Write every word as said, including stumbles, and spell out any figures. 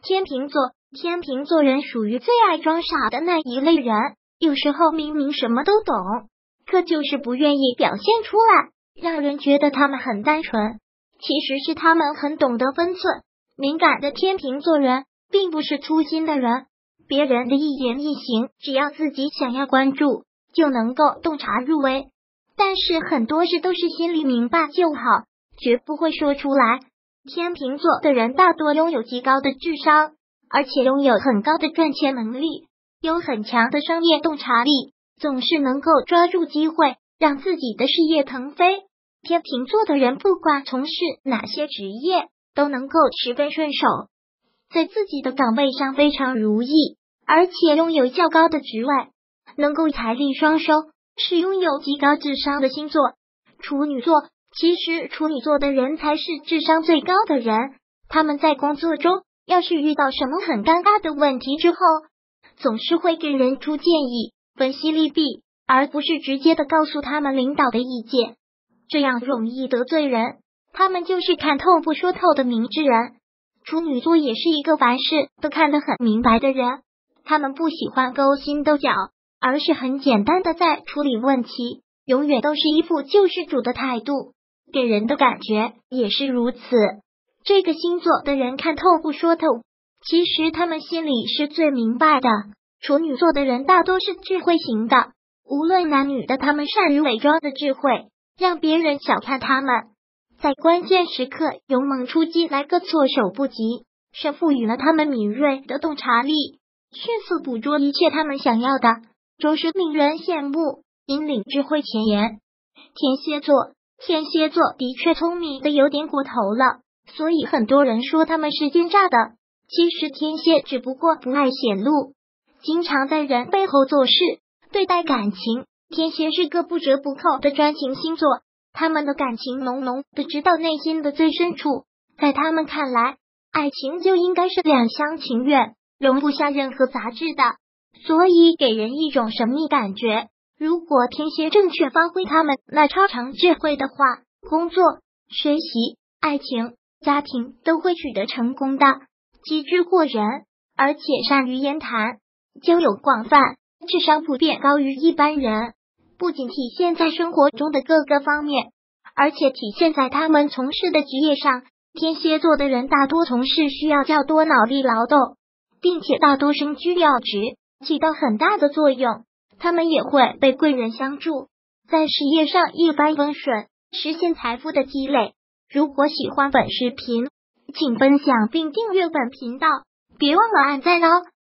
天秤座，天秤座人属于最爱装傻的那一类人，有时候明明什么都懂，可就是不愿意表现出来，让人觉得他们很单纯。其实是他们很懂得分寸。敏感的天秤座人并不是粗心的人，别人的一言一行，只要自己想要关注，就能够洞察入微。但是很多事都是心里明白就好，绝不会说出来。天秤座的人大多拥有极高的智商，而且拥有很高的赚钱能力，有很强的商业洞察力，总是能够抓住机会，让自己的事业腾飞。天秤座的人不管从事哪些职业，都能够十分顺手，在自己的岗位上非常如意，而且拥有较高的职位，能够财力双收，是拥有极高智商的星座。处女座，其实处女座的人才是智商最高的人，他们在工作中要是遇到什么很尴尬的问题之后，总是会给人出建议，分析利弊，而不是直接的告诉他们领导的意见，这样容易得罪人。他们就是看透不说透的明智人。处女座也是一个凡事都看得很明白的人，他们不喜欢勾心斗角，而是很简单的在处理问题，永远都是一副救世主的态度，给人的感觉也是如此。这个星座的人看透不说透，其实他们心里是最明白的。处女座的人大多是智慧型的，无论男女的，他们善于伪装的智慧，让别人小看他们，在关键时刻勇猛出击，来个措手不及，是赋予了他们敏锐的洞察力，迅速捕捉一切他们想要的，着实令人羡慕，引领智慧前沿。天蝎座，天蝎座的确聪明的有点过头了，所以很多人说他们是奸诈的。其实天蝎只不过不爱显露，经常在人背后做事。对待感情，天蝎是个不折不扣的专情星座，他们的感情浓浓的直到内心的最深处，在他们看来，爱情就应该是两厢情愿，容不下任何杂质的，所以给人一种神秘感觉。如果天蝎正确发挥他们那超常智慧的话，工作、学习、爱情、家庭都会取得成功的。机智过人，而且善于言谈，交友广泛，智商普遍高于一般人，不仅体现在生活中的各个方面，而且体现在他们从事的职业上。天蝎座的人大多从事需要较多脑力劳动，并且大多身居要职，起到很大的作用。他们也会被贵人相助，在事业上一帆风顺，实现财富的积累。如果喜欢本视频，请分享并订阅本频道，别忘了按赞哦。